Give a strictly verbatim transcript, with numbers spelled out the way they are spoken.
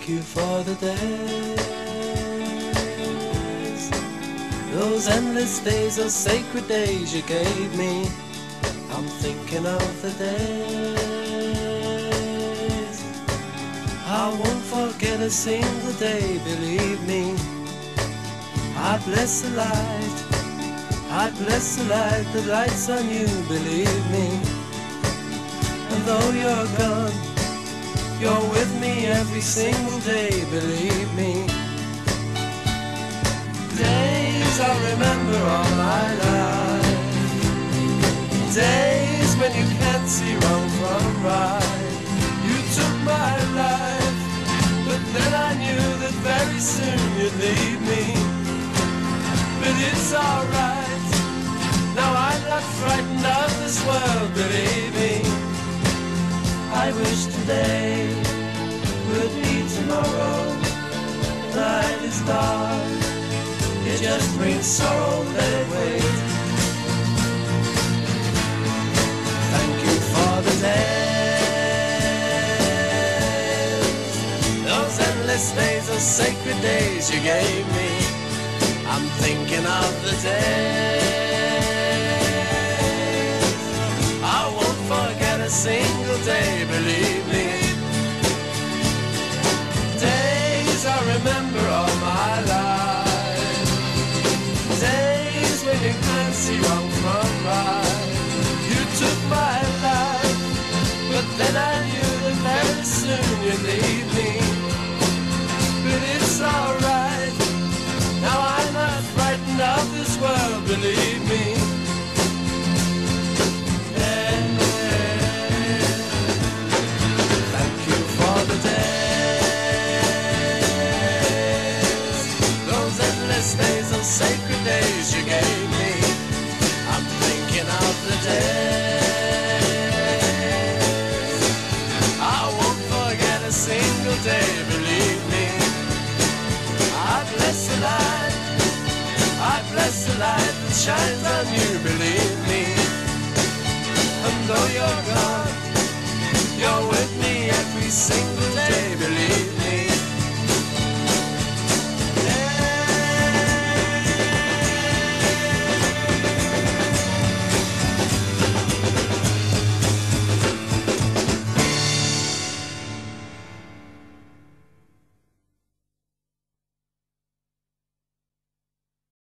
you for the days, those endless days, those sacred days you gave me. I'm thinking of the days I won't forget a single day, believe me. I bless the light, I bless the light that lights on you, believe me. And though you're gone, you're with me every single day, believe me. Days I remember all my life, days when you can't see wrong from right. You took my life, but then I knew that very soon you'd leave me. But it's alright, now I'm not frightened of this world, believe me. I wish today would be tomorrow. The night is dark, it just brings sorrow, let it wait. Thank you for the days, those endless days, those sacred days you gave me. I'm thinking of the days I won't forget a single day, believe me. Days I remember all my life, days when you can't see wrong from right. You took my life, but then I knew that very soon you'd leave me. But it's alright, now I'm not frightened of this world, believe me. Thank you for the days, those endless days, those sacred days you gave me. I'm thinking of the days I won't forget a single day, believe me. I bless the light, I bless the light that shines on you, believe me. And though you're gone, you're with me every single day, believe me.